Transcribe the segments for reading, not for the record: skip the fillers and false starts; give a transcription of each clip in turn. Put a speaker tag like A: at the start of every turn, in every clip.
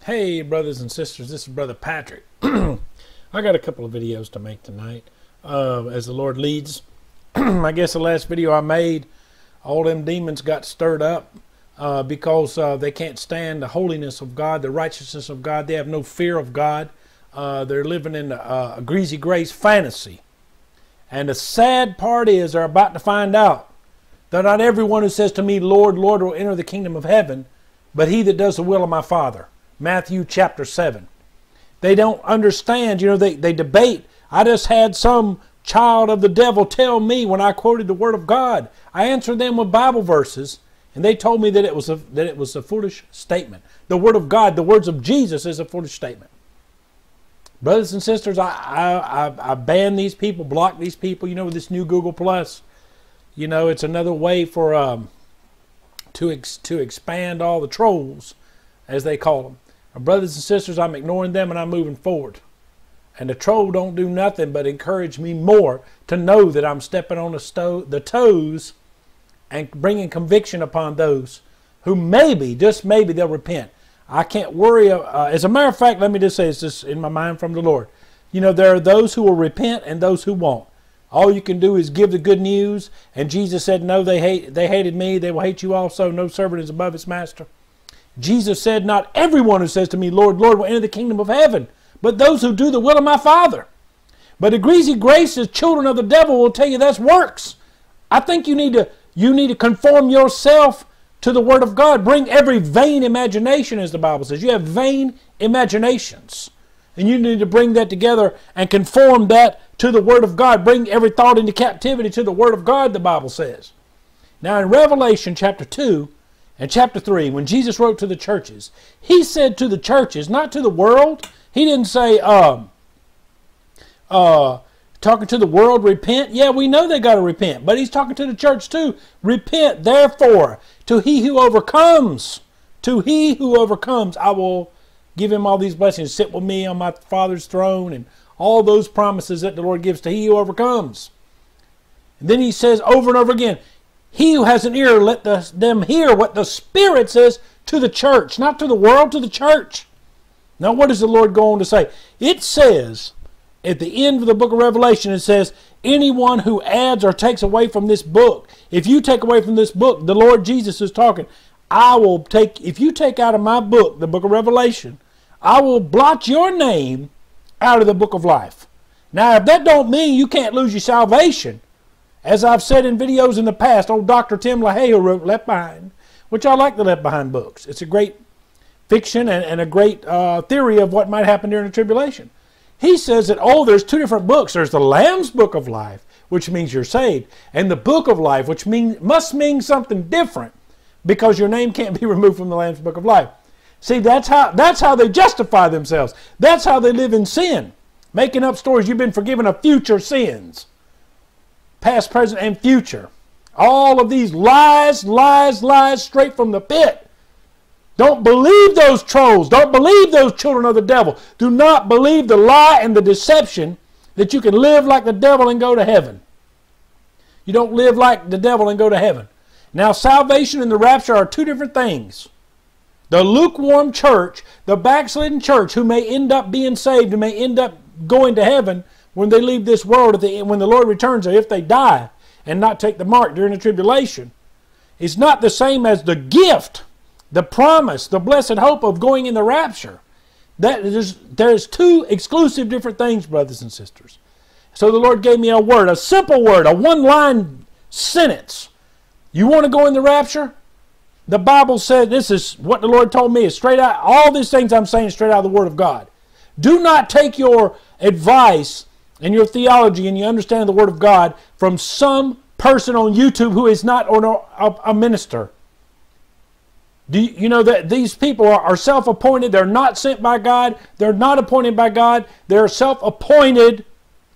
A: Hey brothers and sisters, this is Brother Patrick. I got a couple of videos to make tonight as the Lord leads. I guess the last video I made, all them demons got stirred up because they can't stand the holiness of God, the righteousness of God. They have no fear of God. They're living in a greasy grace fantasy. And the sad part is they're about to find out that not everyone who says to me, Lord, Lord, will enter the kingdom of heaven, but he that does the will of my Father. Matthew chapter 7. They don't understand, they debate. I just had some child of the devil tell me when I quoted the word of God. I answered them with Bible verses, and they told me that it was a foolish statement. The word of God, the words of Jesus is a foolish statement. Brothers and sisters, I ban these people, block these people, with this new Google Plus. It's another way for to expand all the trolls, as they call them. Brothers and sisters, I'm ignoring them and I'm moving forward. And the troll don't do nothing but encourage me more to know that I'm stepping on the toes and bringing conviction upon those who maybe, just maybe, they'll repent. I can't worry. As a matter of fact, let me just say, it's just in my mind from the Lord. There are those who will repent and those who won't. All you can do is give the good news. And Jesus said, no, they hated me. They will hate you also. No servant is above his master. Jesus said, not everyone who says to me, Lord, Lord, will enter the kingdom of heaven, but those who do the will of my Father. But the greasy grace as children of the devil will tell you that's works. I think you need to conform yourself to the word of God. Bring every vain imagination, as the Bible says. You have vain imaginations. And you need to bring that together and conform that to the word of God. Bring every thought into captivity to the word of God, the Bible says. Now in Revelation chapter 2, and chapter 3, when Jesus wrote to the churches, he said to the churches, not to the world. He didn't say, talking to the world, repent. Yeah, we know they got to repent. But he's talking to the church too. Repent, therefore, to he who overcomes. To he who overcomes, I will give him all these blessings. Sit with me on my Father's throne. And all those promises that the Lord gives to he who overcomes. And then he says over and over again, he who has an ear, let them hear what the Spirit says to the church. Not to the world, to the church. Now what does the Lord go on to say? It says, at the end of the book of Revelation, it says, anyone who adds or takes away from this book, if you take away from this book, the Lord Jesus is talking, if you take out of my book, the book of Revelation, I will blot your name out of the book of life. Now if that don't mean you can't lose your salvation, as I've said in videos in the past, old Dr. Tim LaHaye, who wrote Left Behind, which I like the Left Behind books. It's a great fiction and a great theory of what might happen during the tribulation. He says that, there's two different books. There's the Lamb's Book of Life, which means you're saved, and the Book of Life, which must mean something different because your name can't be removed from the Lamb's Book of Life. See, that's how they justify themselves. That's how they live in sin, making up stories. You've been forgiven of future sins. Past, present, and future. All of these lies straight from the pit. Don't believe those trolls. Don't believe those children of the devil. Do not believe the lie and the deception that you can live like the devil and go to heaven. You don't live like the devil and go to heaven. Now, salvation and the rapture are two different things. The lukewarm church, the backslidden church, who may end up being saved and may end up going to heaven when they leave this world, when the Lord returns, or if they die and not take the mark during the tribulation, is not the same as the gift, the promise, the blessed hope of going in the rapture. There's two exclusive different things, brothers and sisters. So the Lord gave me a word, a simple word, a one-line sentence. You want to go in the rapture? The Bible said, this is what the Lord told me, is straight out, all these things I'm saying straight out of the Word of God. Do not take your advice and your theology and your understanding of the Word of God from some person on YouTube who is not a minister. Do you know that these people are self-appointed? They're not sent by God. They're not appointed by God. They're self-appointed,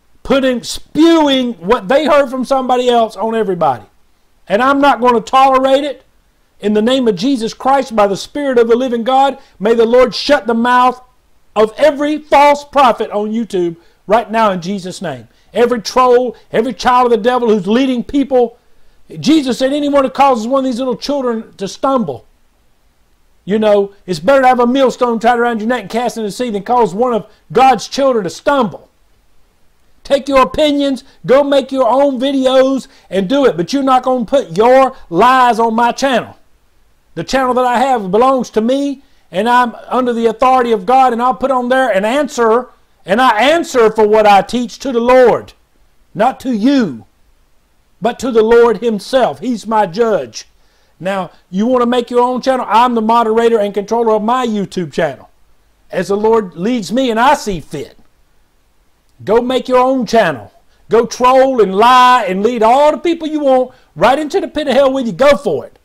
A: spewing what they heard from somebody else on everybody. And I'm not going to tolerate it. In the name of Jesus Christ, by the Spirit of the living God, may the Lord shut the mouth of every false prophet on YouTube right now in Jesus' name. Every troll, every child of the devil who's leading people. Jesus said anyone who causes one of these little children to stumble, You know, it's better to have a millstone tied around your neck and cast into the sea than cause one of God's children to stumble. Take your opinions, go make your own videos and do it. But you're not going to put your lies on my channel. The channel that I have belongs to me, and I'm under the authority of God, and I'll put on there an answer, and I answer for what I teach to the Lord. Not to you, but to the Lord himself. He's my judge. Now, you want to make your own channel? I'm the moderator and controller of my YouTube channel, as the Lord leads me and I see fit. Go make your own channel. Go troll and lie and lead all the people you want right into the pit of hell with you. Go for it.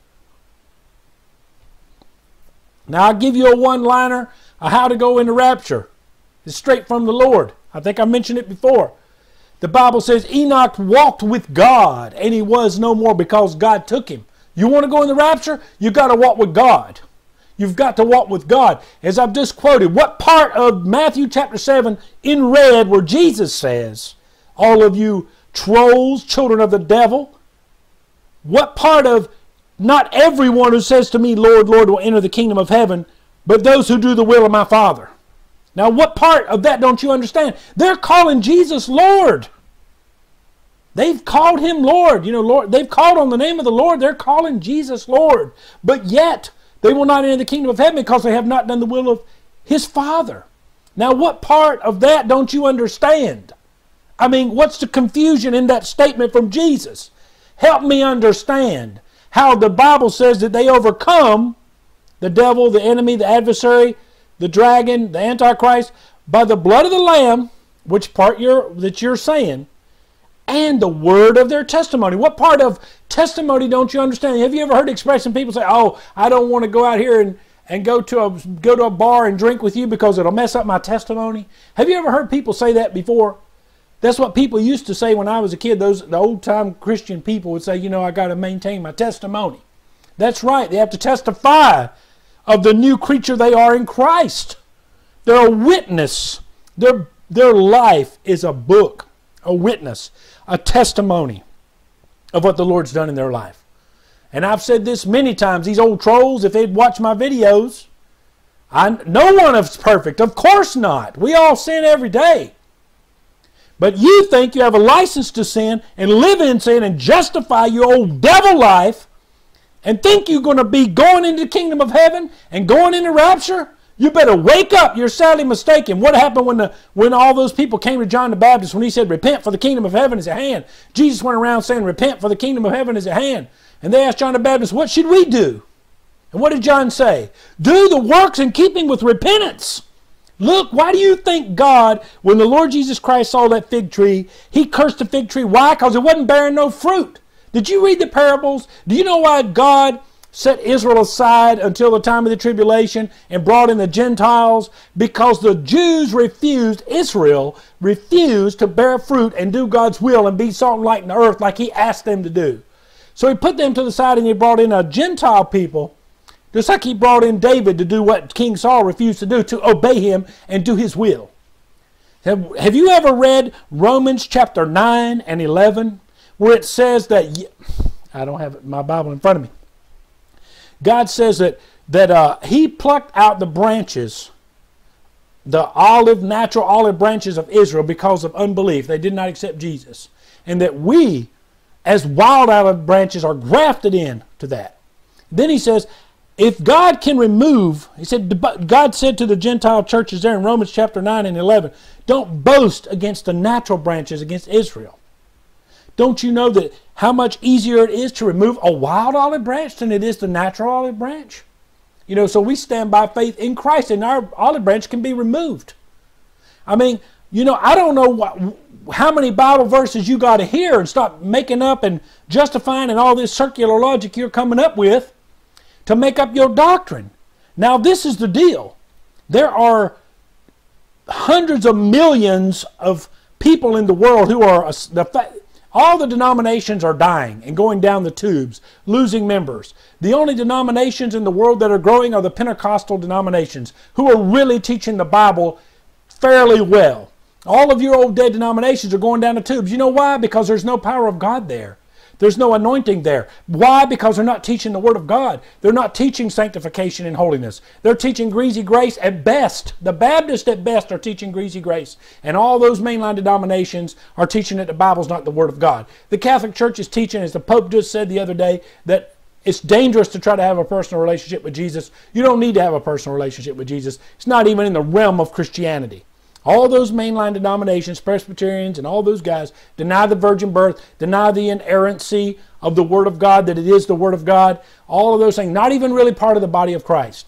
A: Now, I'll give you a one-liner of how to go into rapture. It's straight from the Lord. I think I mentioned it before. The Bible says Enoch walked with God, and he was no more because God took him. You want to go in the rapture? You've got to walk with God. You've got to walk with God. As I've just quoted, what part of Matthew chapter 7 in red where Jesus says, all of you trolls, children of the devil, what part of not everyone who says to me, Lord, Lord, will enter the kingdom of heaven, but those who do the will of my Father? Now, what part of that don't you understand? They're calling Jesus Lord. They've called him Lord. You know, Lord, they've called on the name of the Lord. They're calling Jesus Lord. But yet, they will not enter the kingdom of heaven because they have not done the will of his Father. Now, what part of that don't you understand? I mean, what's the confusion in that statement from Jesus? Help me understand how the Bible says that they overcome the devil, the enemy, the adversary, the dragon, the Antichrist, by the blood of the Lamb, which part that you're saying, and the word of their testimony. What part of testimony don't you understand? Have you ever heard the expression people say, oh, I don't want to go out here and go to a bar and drink with you because it'll mess up my testimony? Have you ever heard people say that before? That's what people used to say when I was a kid. The old-time Christian people would say, you know, I got to maintain my testimony. That's right. They have to testify of the new creature they are in Christ. They're a witness. Their life is a book, a witness, a testimony of what the Lord's done in their life. And I've said this many times. These old trolls, if they'd watch my videos, no one is perfect. Of course not. We all sin every day. But you think you have a license to sin and live in sin and justify your old devil life and think you're going to be going into the kingdom of heaven and going into rapture? You better wake up. You're sadly mistaken. What happened when all those people came to John the Baptist when he said, repent for the kingdom of heaven is at hand? Jesus went around saying, repent for the kingdom of heaven is at hand. And they asked John the Baptist, what should we do? And what did John say? Do the works in keeping with repentance. Look, why do you think God, when the Lord Jesus Christ saw that fig tree, he cursed the fig tree? Why? Because it wasn't bearing no fruit. Did you read the parables? Do you know why God set Israel aside until the time of the tribulation and brought in the Gentiles? Because the Jews Israel refused to bear fruit and do God's will and be salt and light in the earth like he asked them to do. So he put them to the side and he brought in a Gentile people, just like he brought in David to do what King Saul refused to do, to obey him and do his will. Have you ever read Romans chapter 9 and 11, where it says that, I don't have my Bible in front of me. God says that he plucked out the branches, the natural olive branches of Israel because of unbelief. They did not accept Jesus. And that we, as wild olive branches, are grafted in to that. Then he says, if God can remove, God said to the Gentile churches there in Romans chapter 9 and 11, don't boast against the natural branches against Israel. Don't you know that how much easier it is to remove a wild olive branch than it is the natural olive branch? You know, so we stand by faith in Christ and our olive branch can be removed. I mean, you know, I don't know how many Bible verses you got to hear and stop making up and justifying and all this circular logic you're coming up with to make up your doctrine. Now, this is the deal. There are hundreds of millions of people in the world who are, all the denominations are dying and going down the tubes, losing members. The only denominations in the world that are growing are the Pentecostal denominations, who are really teaching the Bible fairly well. All of your old dead denominations are going down the tubes. You know why? Because there's no power of God there. There's no anointing there. Why? Because they're not teaching the Word of God. They're not teaching sanctification and holiness. They're teaching greasy grace at best. The Baptists at best are teaching greasy grace. And all those mainline denominations are teaching that the Bible's not the Word of God. The Catholic Church is teaching, as the Pope just said the other day, that it's dangerous to try to have a personal relationship with Jesus. You don't need to have a personal relationship with Jesus. It's not even in the realm of Christianity. All those mainline denominations, Presbyterians and all those guys, deny the virgin birth, deny the inerrancy of the Word of God, that it is the Word of God. All of those things, not even really part of the body of Christ.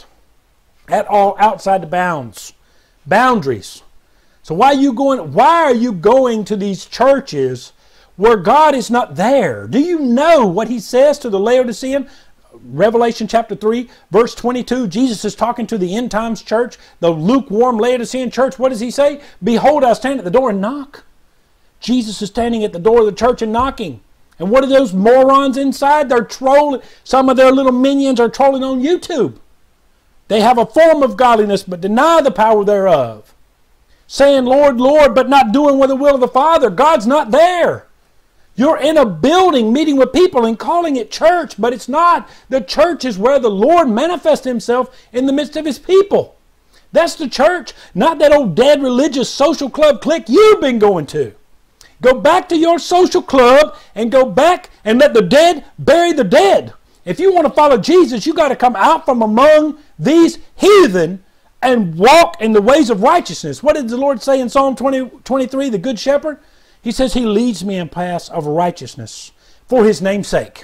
A: At all, outside the boundaries. So why are you going to these churches where God is not there? Do you know what He says to the Laodicean? Revelation chapter 3, verse 22, Jesus is talking to the end times church, the lukewarm Laodicean church. What does He say? Behold, I stand at the door and knock. Jesus is standing at the door of the church and knocking. And what are those morons inside? They're trolling. Some of their little minions are trolling on YouTube. They have a form of godliness, but deny the power thereof. Saying, Lord, Lord, but not doing with the will of the Father. God's not there. You're in a building meeting with people and calling it church, but it's not. The church is where the Lord manifests Himself in the midst of His people. That's the church, not that old dead religious social club clique you've been going to. Go back to your social club and go back and let the dead bury the dead. If you want to follow Jesus, you got to come out from among these heathen and walk in the ways of righteousness. What did the Lord say in Psalm 23, the Good Shepherd? He says He leads me in paths of righteousness for His name's sake.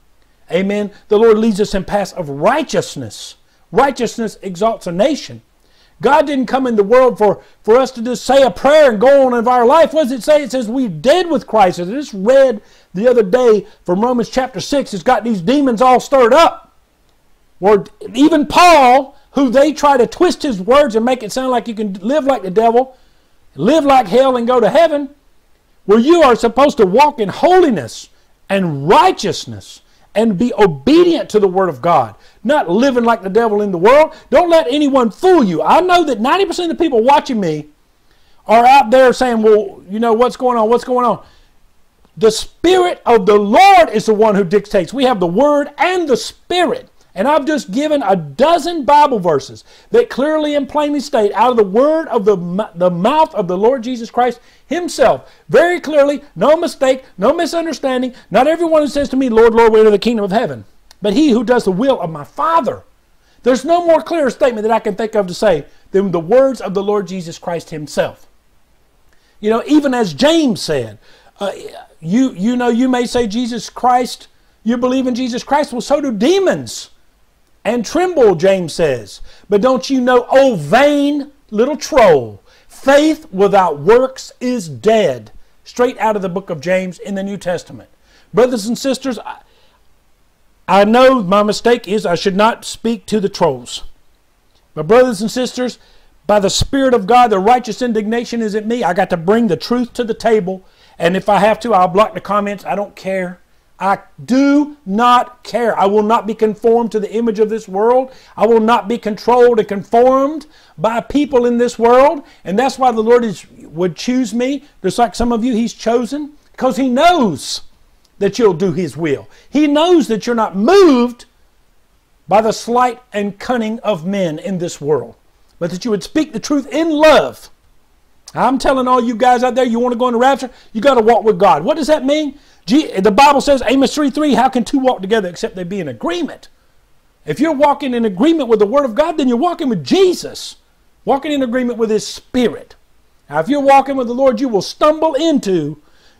A: Amen. The Lord leads us in paths of righteousness. Righteousness exalts a nation. God didn't come in the world for us to just say a prayer and go on with our life. What does it say? It says we're dead with Christ. As I just read the other day from Romans chapter 6, it's got these demons all stirred up. Or even Paul, who they try to twist his words and make it sound like you can live like the devil, live like hell and go to heaven, where you are supposed to walk in holiness and righteousness and be obedient to the Word of God, not living like the devil in the world. Don't let anyone fool you. I know that 90% of the people watching me are out there saying, well, you know, what's going on? What's going on? The Spirit of the Lord is the one who dictates. We have the Word and the Spirit. And I've just given a dozen Bible verses that clearly and plainly state out of the word of the mouth of the Lord Jesus Christ Himself, very clearly, no mistake, no misunderstanding. Not everyone who says to me, Lord, Lord, we enter the kingdom of heaven, but he who does the will of my Father. There's no more clear statement that I can think of to say than the words of the Lord Jesus Christ Himself. You know, even as James said, you may say Jesus Christ, you believe in Jesus Christ, well, so do demons. And tremble, James says. But don't you know, oh vain little troll, faith without works is dead. Straight out of the book of James in the New Testament. Brothers and sisters, I know my mistake is I should not speak to the trolls. But brothers and sisters, by the Spirit of God, the righteous indignation is in me. I got to bring the truth to the table. And if I have to, I'll block the comments. I don't care. I do not care. I will not be conformed to the image of this world. I will not be controlled and conformed by people in this world. And that's why the Lord would choose me. Just like some of you, He's chosen. Because He knows that you'll do His will. He knows that you're not moved by the sleight and cunning of men in this world. But that you would speak the truth in love. I'm telling all you guys out there, you want to go into rapture, you got to walk with God. What does that mean? The Bible says, Amos 3:3, how can two walk together except they be in agreement? If you're walking in agreement with the Word of God, then you're walking with Jesus. Walking in agreement with His Spirit. Now, if you're walking with the Lord, you will stumble into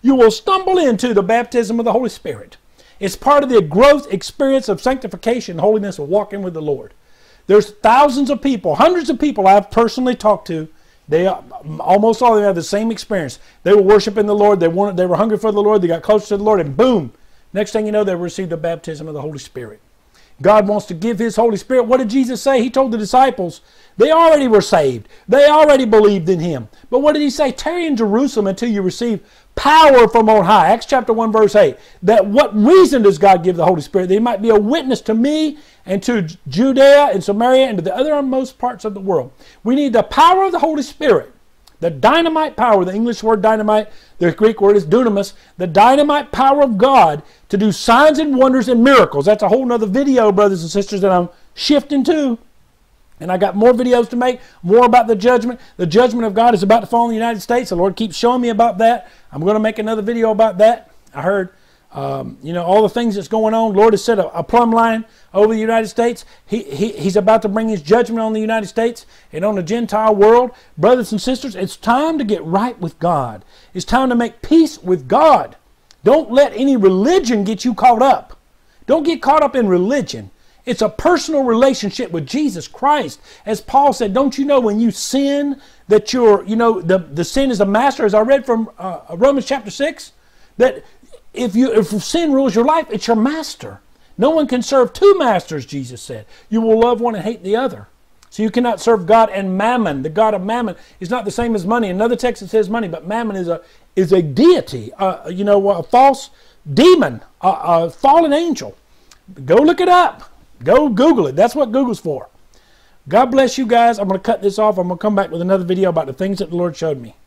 A: the baptism of the Holy Spirit. It's part of the growth experience of sanctification, holiness, of walking with the Lord. There's thousands of people, hundreds of people I've personally talked to. They almost all of them have the same experience. They were worshiping the Lord. They were hungry for the Lord. They got close to the Lord, and boom! Next thing you know, they received the baptism of the Holy Spirit. God wants to give His Holy Spirit. What did Jesus say? He told the disciples, they already were saved. They already believed in Him. But what did He say? Tarry in Jerusalem until you receive power from on high. Acts chapter 1, verse 8. That what reason does God give the Holy Spirit? That He might be a witness to me and to Judea and Samaria and to the othermost parts of the world. We need the power of the Holy Spirit. The dynamite power, the English word dynamite, the Greek word is dunamis, the dynamite power of God to do signs and wonders and miracles. That's a whole nother video, brothers and sisters, that I'm shifting to. And I got more videos to make, more about the judgment. The judgment of God is about to fall in the United States. The Lord keeps showing me about that. I'm going to make another video about that. I heard, all the things that's going on. The Lord has set a plumb line over the United States. He's about to bring His judgment on the United States and on the Gentile world. Brothers and sisters, it's time to get right with God. It's time to make peace with God. Don't let any religion get you caught up. Don't get caught up in religion. It's a personal relationship with Jesus Christ. As Paul said, don't you know when you sin that the sin is the master, as I read from Romans chapter 6, that if sin rules your life, it's your master. No one can serve two masters, Jesus said. You will love one and hate the other. So you cannot serve God and mammon. The God of mammon is not the same as money. Another text that says money, but mammon is a deity, a false demon, a fallen angel. Go look it up. Go Google it. That's what Google's for. God bless you guys. I'm going to cut this off. I'm going to come back with another video about the things that the Lord showed me.